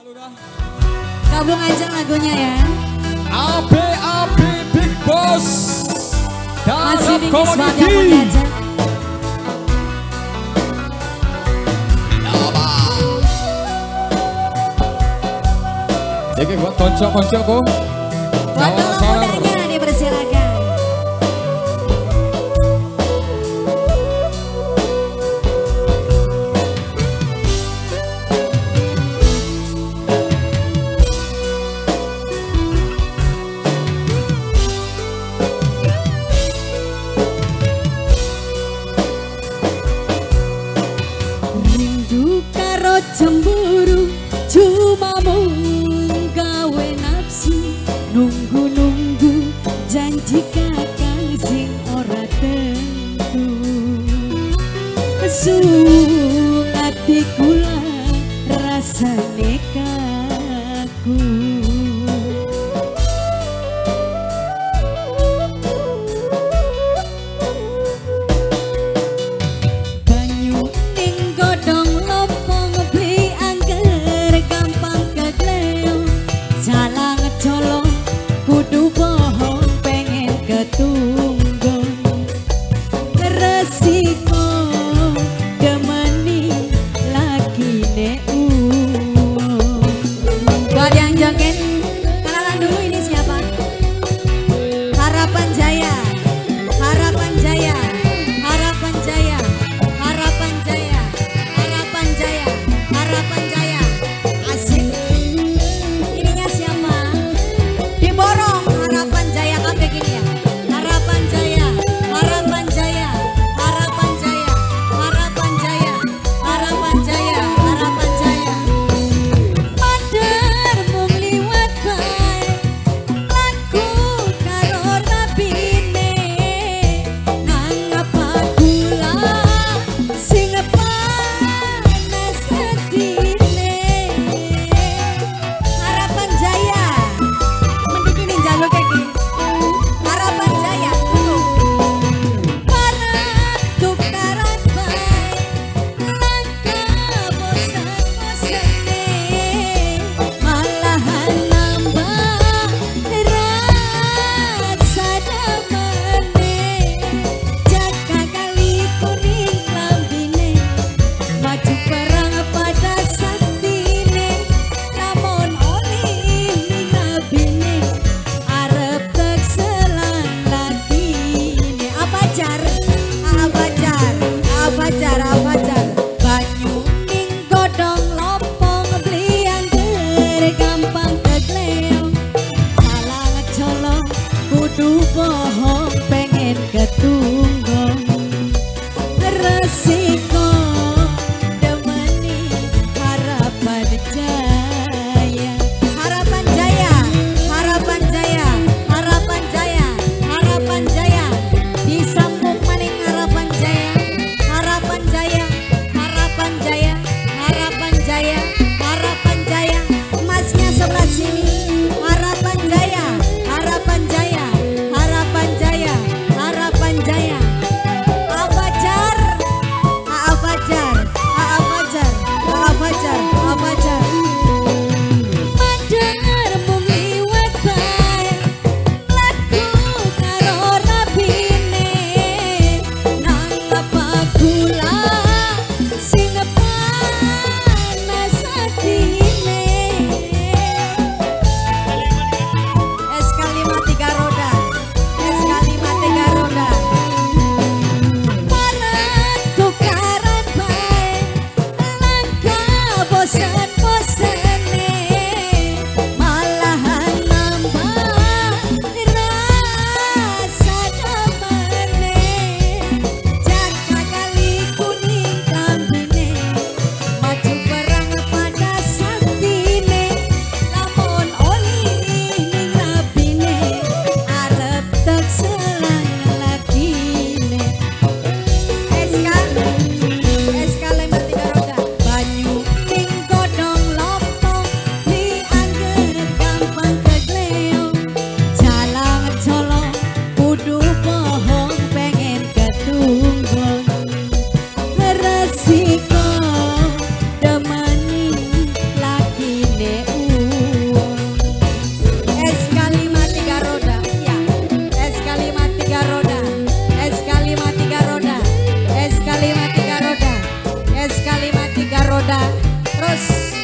Gabung aja lagunya ya. AB Big Boss Masih dalam komedi. Oke, buat konco-koncoku. Buat kalau mudanya dipersilakan. Rindu karo cemburu cuma mung gawe nafsu, nunggu-nunggu janji kakang sing ora tentu. Kesuung ati kula rasane kaku. Banyu ning godhong lopong beli angger gampang kegleo. Jalang colong kudu bohong pengen ketunggon. Resiko demeni lagi ne buat yang joget kenalan dulu, ini siapa? Harapan Jaya, Harapan Jaya, Harapan Jaya, Harapan Jaya, Harapan Jaya, Harapan Jaya. Asik. Ininya siapa? Diborong Harapan Jaya kayak gini ya. Harapan Jaya, Harapan Jaya, Harapan Jaya, Harapan Jaya, Harapan Jaya, Harapan Jaya. Mader mung liwat bae laku karo rapine, nanggap gula sing panas atine. Harapan Jaya mending ini jaluk kayak gini. Harapan Jaya para tukaran bae langka bosan-bosane, malahan nambah rasa damane. Jaga kali kuning lambine maju perang pada saktine, namun oli ning labine arep tek selang latine. Apa jar? Apa jar? Apa jar? Apa jar? Banyu ning godhong lopong beli angger gampang kegleo. Salah colong kudu bohong pengen ketunggon. Resiko demeni Harapan Jaya, Harapan Jaya, Harapan Jaya, Harapan Jaya, Harapan Jaya. Disambung maning Harapan Jaya, Harapan Jaya, Harapan Jaya, Harapan Jaya, Harapan Jaya. Emasnya sebelah sini. Harapan Jaya, Harapan Jaya, Harapan Jaya, Harapan Jaya. Abajar, Abajar, Abajar, Abajar, Abajar. Mader mung liwat bae laku karo rapine, nanggap gula sing panas Terus